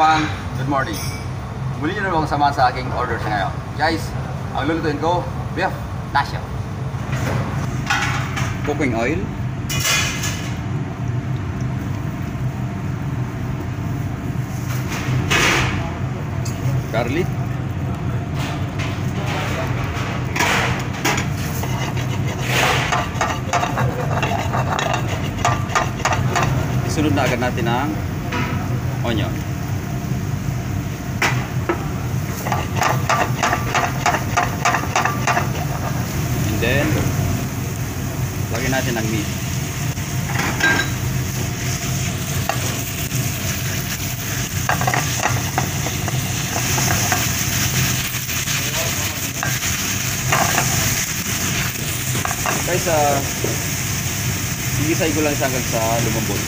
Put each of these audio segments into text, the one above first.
everyone, good morning. Muli nyo naman samahan sa aking order sa ngayon. Guys, ang lulutuin ko, beef nasha. Cooking oil. Garlic. Isunod na agad natin ang onion. And then lagyan natin ang meat. Guys, igisay ko lang siya hanggang sa lumambot.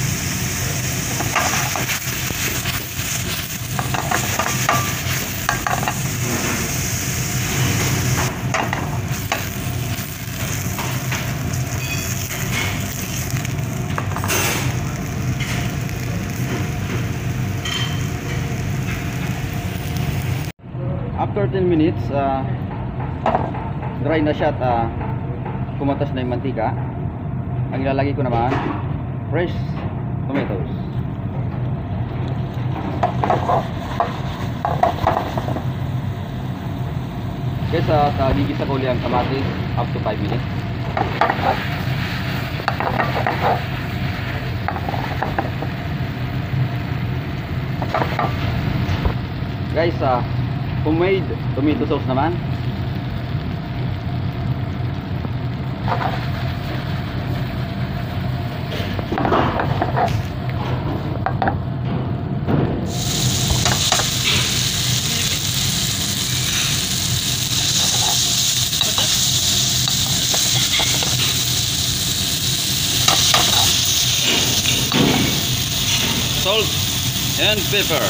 After 10 minutes, dry na siya at kumatas na yung mantika. Ang ilalagay ko naman, fresh tomatoes. Kaya gigisa ko ulit ang kamatis up to 5 minutes. Guys, homemade tomato sauce naman. Salt and pepper.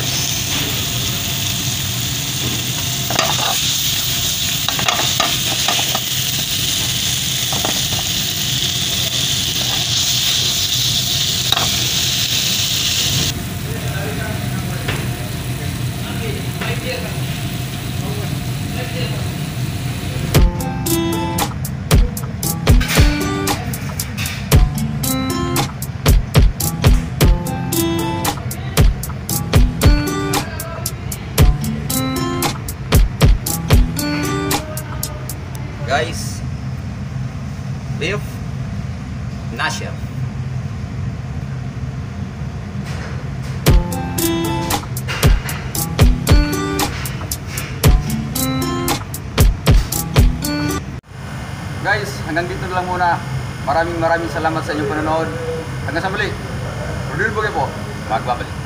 Guys, beef nasha. Guys, hanggang dito lang muna. Maraming salamat sa inyong panonood. Hanggang sa muli. Rodel Bugay po, magbabalik.